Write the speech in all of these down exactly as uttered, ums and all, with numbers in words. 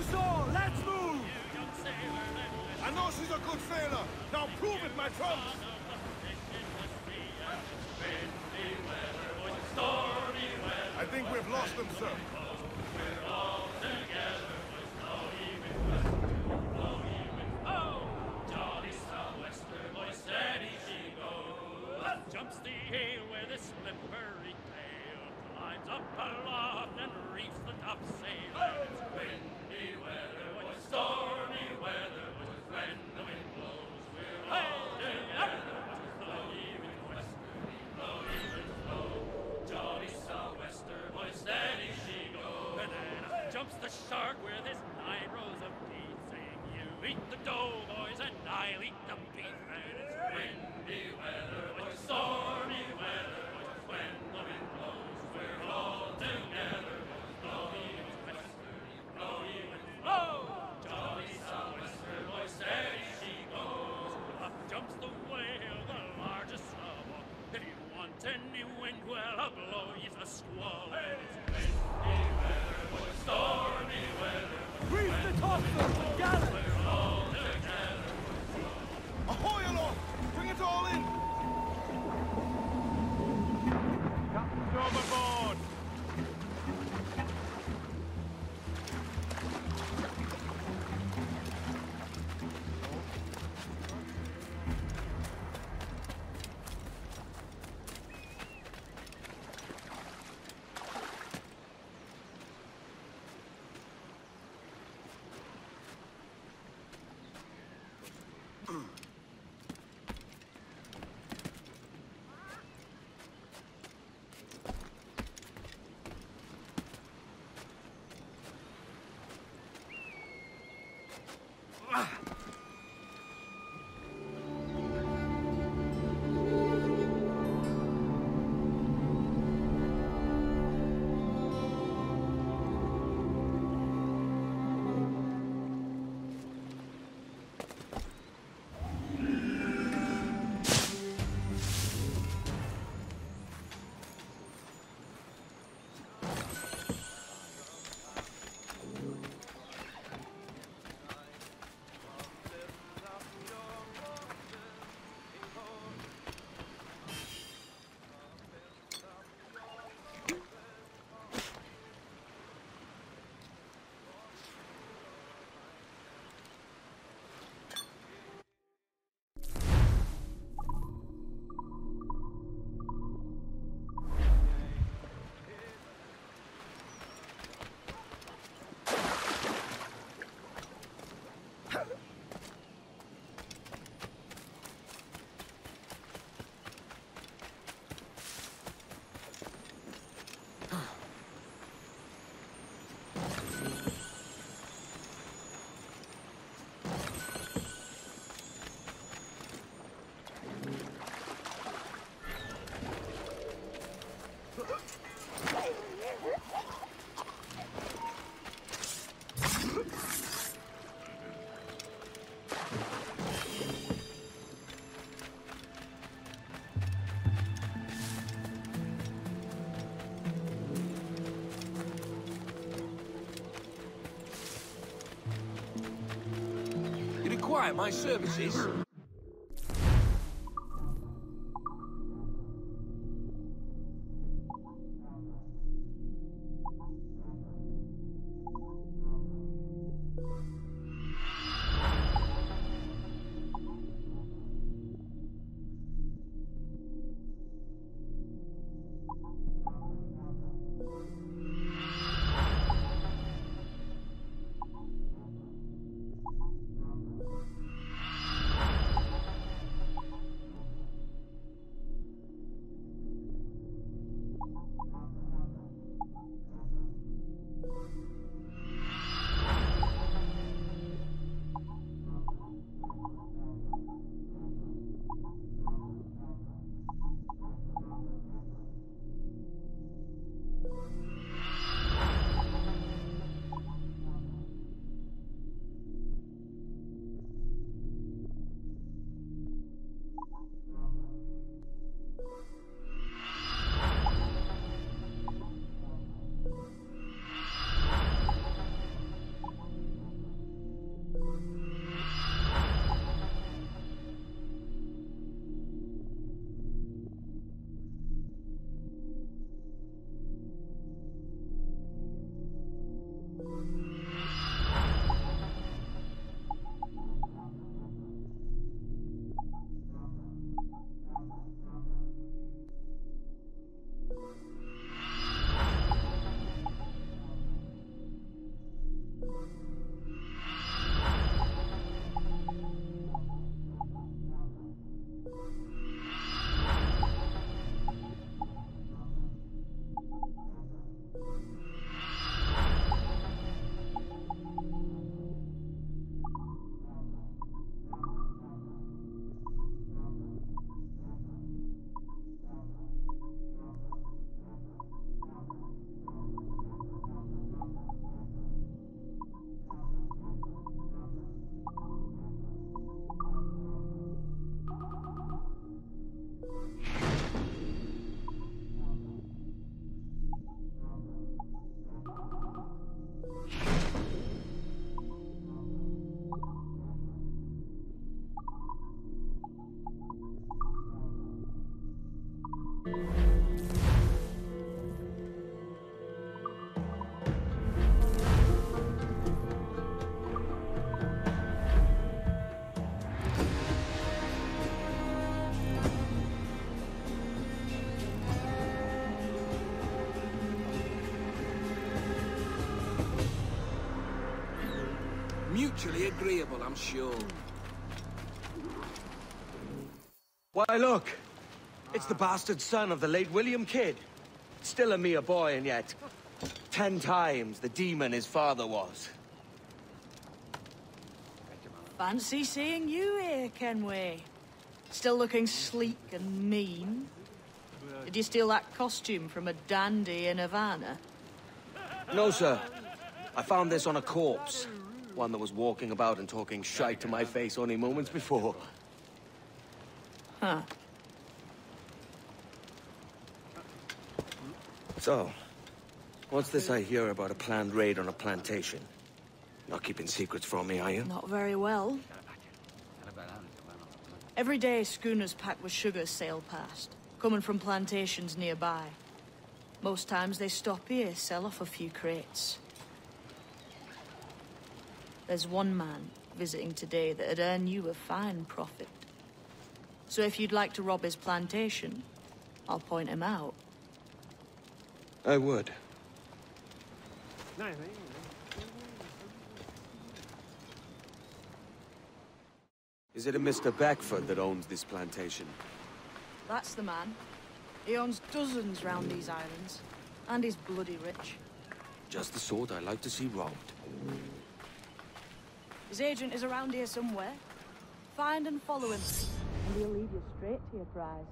saw! Let's move! I know she's a good sailor. Now prove it, my trumps! I think we've lost them, sir. We're all together. Oh, jolly sou'wester, boy, steady she goes. Jumps the hail with his slippery tail, climbs up aloft and reefs the topsail. It's windy weather, boy, stormy weather, boy, when the wind blows, we're all together. Blowy wind westerly, blowy wind blow. Jolly sou'wester, boy, steady she goes. And then up jumps the shark with his nine rows of teeth, saying, you eat the dough, boys, and I'll eat the beef. And it's windy weather, boy, stormy weather, boy, when the wind blows, we're all together. Blowy wind westerly, blowy wind blow. Jolly sou'wester, boy, steady she goes. Up jumps the whale, the largest of all. If you want any wind, well, I'll blow you a squall. And it's windy weather, boy, stormy weather. Reef the topsails and gallants! We're all together. Ahoy aloft! Bring it all in! Captain's overboard! Require my services? mutually agreeable, I'm sure. Why, look! It's the bastard son of the late William Kidd. Still a mere boy, and yet ten times the demon his father was. Fancy seeing you here, Kenway. Still looking sleek and mean. Did you steal that costume from a dandy in Havana? No, sir. I found this on a corpse. One that was walking about and talking shite to my face only moments before. Huh. So, what's this I hear about a planned raid on a plantation? Not keeping secrets from me, are you? Not very well. Every day, schooners packed with sugar sail past, coming from plantations nearby. Most times they stop here, sell off a few crates. There's one man visiting today that'd earn you a fine profit. So if you'd like to rob his plantation, I'll point him out. I would. Is it a Mister Beckford that owns this plantation? That's the man. He owns dozens round these islands. And he's bloody rich. Just the sort I like to see robbed. His agent is around here somewhere. Find and follow him, and he'll lead you straight to your prize.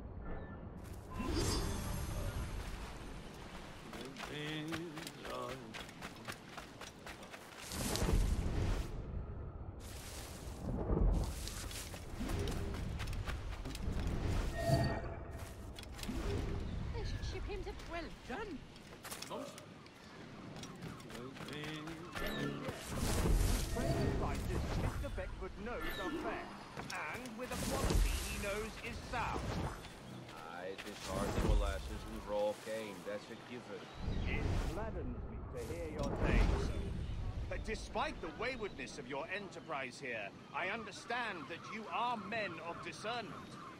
They should ship him to... Well done. Mister Beckford knows are fair, and with a quality he knows is sound. Aye, it is hardly molasses and raw cane, that's a given. It gladdens me to hear your say so. But despite the waywardness of your enterprise here, I understand that you are men of discernment.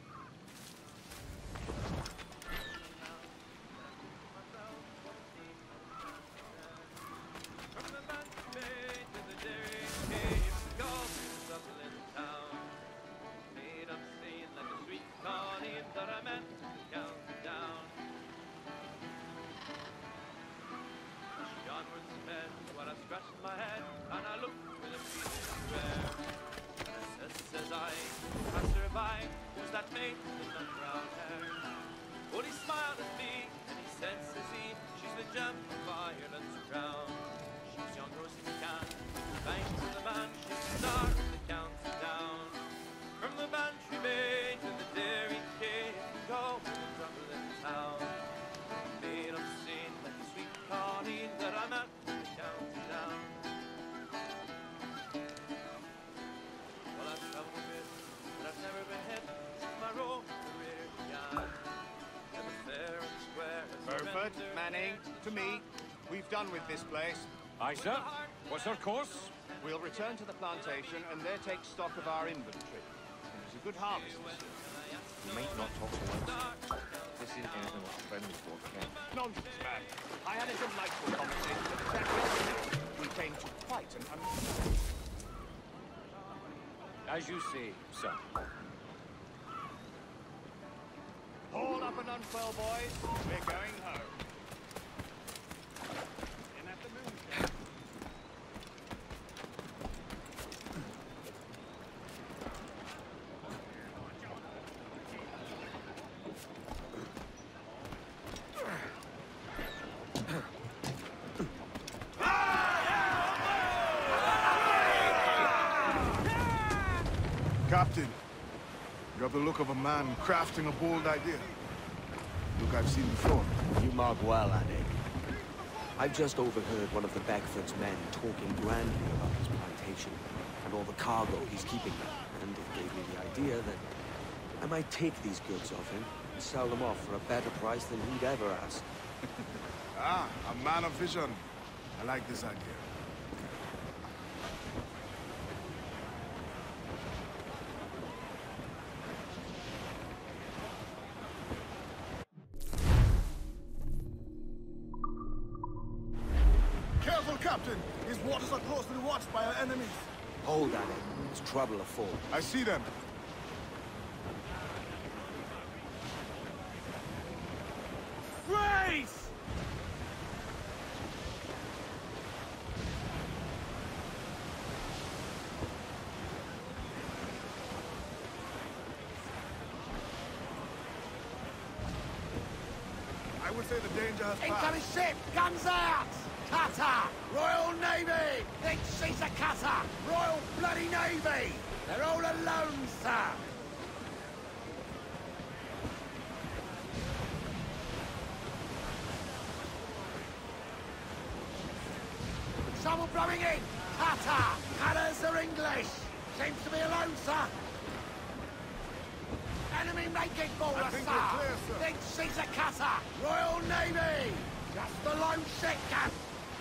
To me, we've done with this place. Aye, sir. What's our course? We'll return to the plantation and there take stock of our inventory. It was a good harvest this year. You might not talk so much. This isn't anything what friends for, Ken. Nonsense, man. I had a delightful conversation with the chap yesterday. We came to quite an un... As you say, sir. Haul up and unfurl, boys. We're going home. Captain, you have the look of a man crafting a bold idea. Look I've seen before. You mark well, Addy. I've just overheard one of the Beckford's men talking grandly about his plantation and all the cargo he's keeping there, and it gave me the idea that I might take these goods off him and sell them off for a better price than he'd ever ask. Ah, a man of vision. I like this idea. Captain! These waters are closely watched by our enemies. Hold at it. It's trouble afoot. I see them. Grace! I would say the danger has passed. Incoming ship! Guns out! Cutter! Royal Navy! Think she's a cutter! Royal Bloody Navy! They're all alone, sir! Someone blowing in! Cutter! Cutters are English! Seems to be alone, sir! Enemy making for I us, think sir! we're clear, sir. Think she's a cutter! Royal Navy! Just the lone ship, Cap!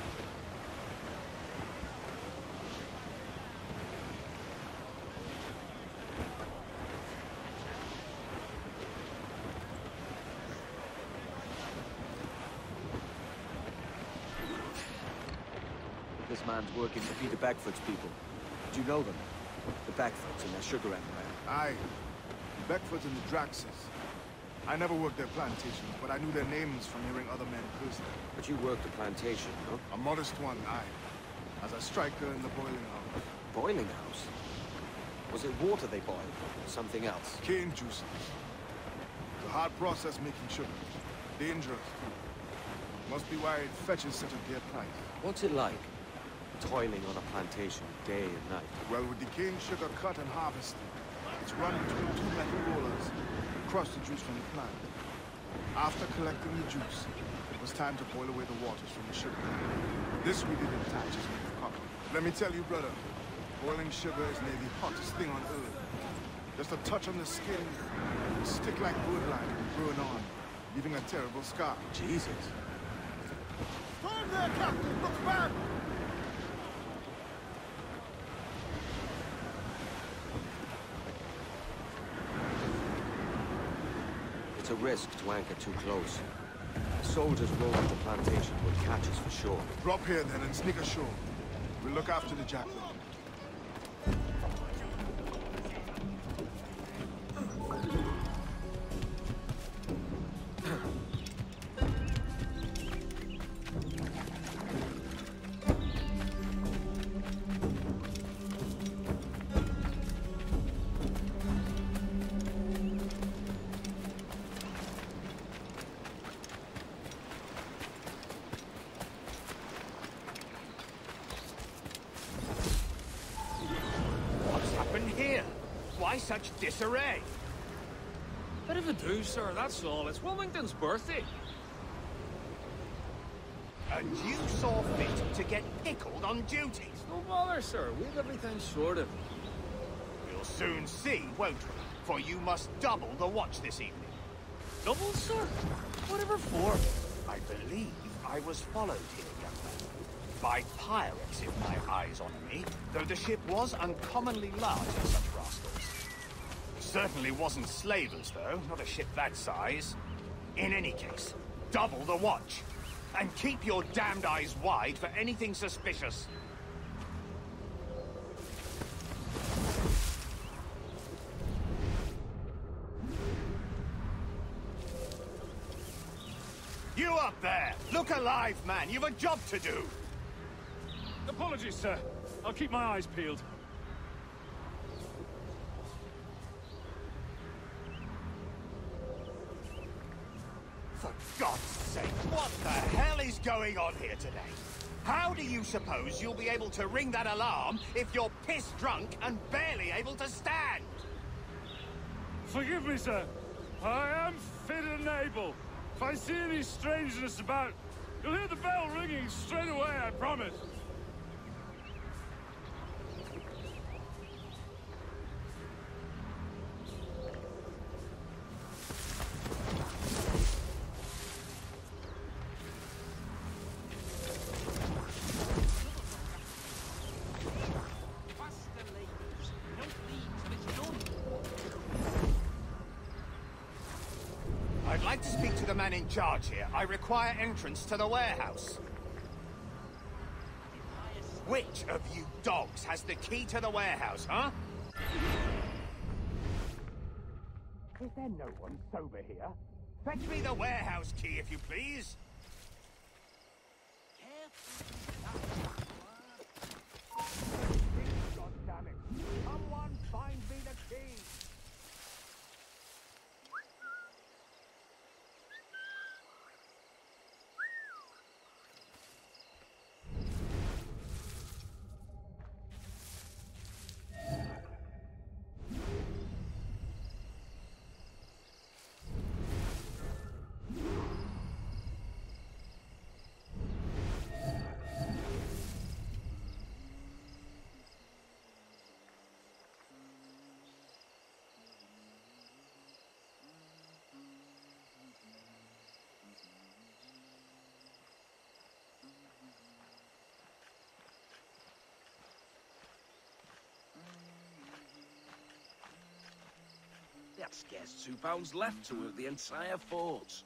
This man's working for Peter Beckford's people. Do you know them? The Beckfords and their sugar empire. Aye. The Beckfords and the Draxes. I never worked their plantations, but I knew their names from hearing other men personally. But you worked a plantation, no? A modest one, aye. As a striker in the boiling house. Boiling house? Was it water they boiled, or something else? Cane juices. The hard process making sugar. Dangerous, too. Must be why it fetches such a dear price. What's it like? Toiling on a plantation day and night. Well, with the cane sugar cut and harvested, it's run between two metal rollers and crush the juice from the plant. After collecting the juice, it was time to boil away the waters from the sugar. This we did in Thatch is made of copper. Let me tell you, brother, boiling sugar is near the hottest thing on earth. Just a touch on the skin, stick like birdlime and burn on, leaving a terrible scar. Jesus. Storm there, Captain! Look back! It's a risk to anchor too close. Soldiers roaming the plantation will catch us for sure. Drop here then and sneak ashore. We'll look after the jackal. Why such disarray? Bit of a do, sir, that's all. It's Wilmington's birthday. And you saw fit to get pickled on duty? No bother, sir. We've everything sorted. We'll soon see, won't we? For you must double the watch this evening. Double, sir? Whatever for? I believe I was followed here, young man. By pirates, if my eyes honour me, though the ship was uncommonly large for such rascals. Certainly wasn't slavers, though, not a ship that size. In any case, double the watch. And keep your damned eyes wide for anything suspicious. You up there! Look alive, man! You've a job to do! Apologies, sir. I'll keep my eyes peeled. For God's sake, what the hell is going on here today? How do you suppose you'll be able to ring that alarm if you're piss drunk and barely able to stand? Forgive me, sir. I am fit and able. If I see any strangeness about, you'll hear the bell ringing straight away, I promise. I'd like to speak to the man in charge here. I require entrance to the warehouse. Which of you dogs has the key to the warehouse, huh? Is there no one sober here? Fetch me the warehouse key, if you please. God damn it! Someone find me the key! That scarce two pounds left to of the entire fort.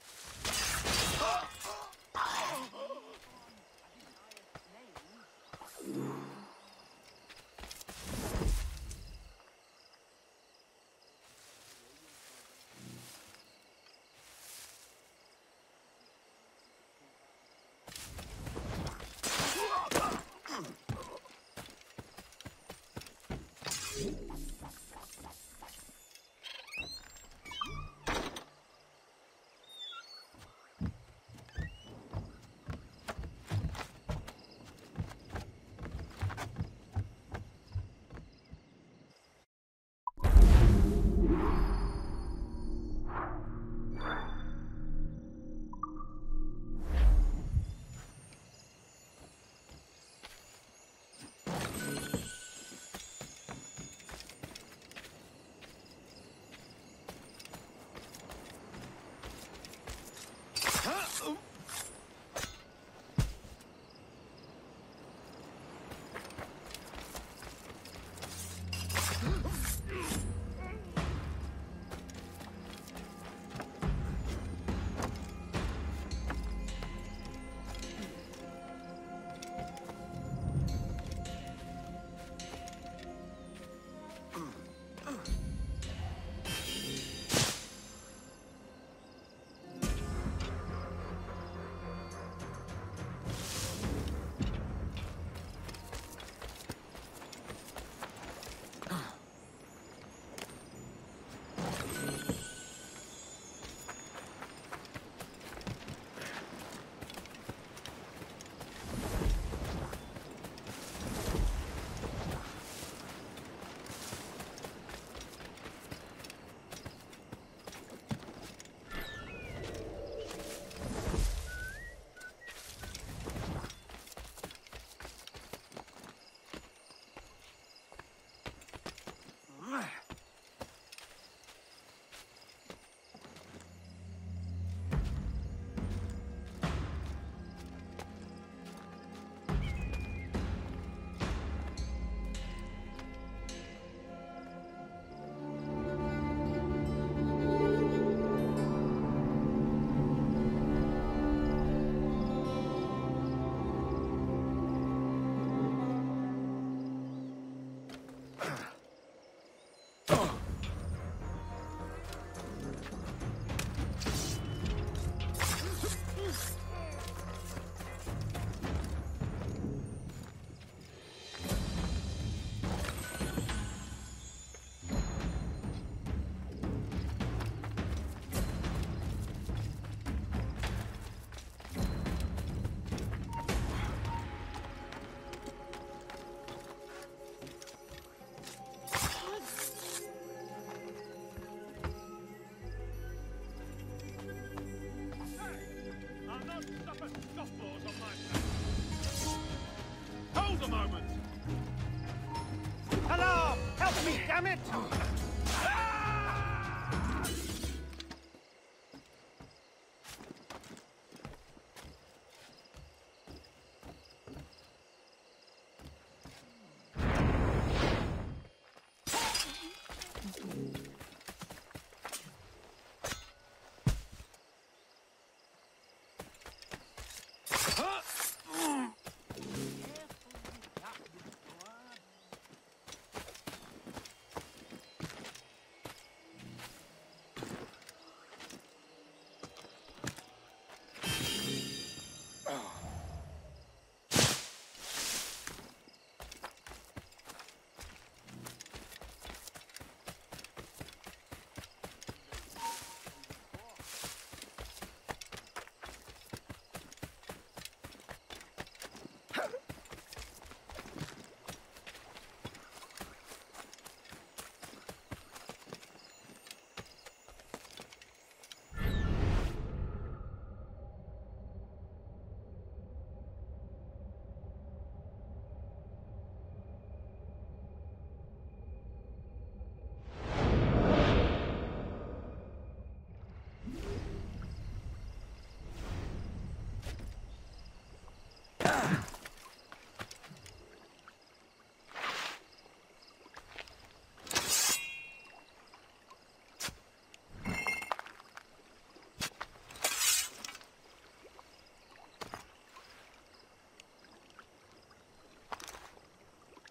Damn it!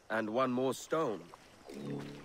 And one more stone.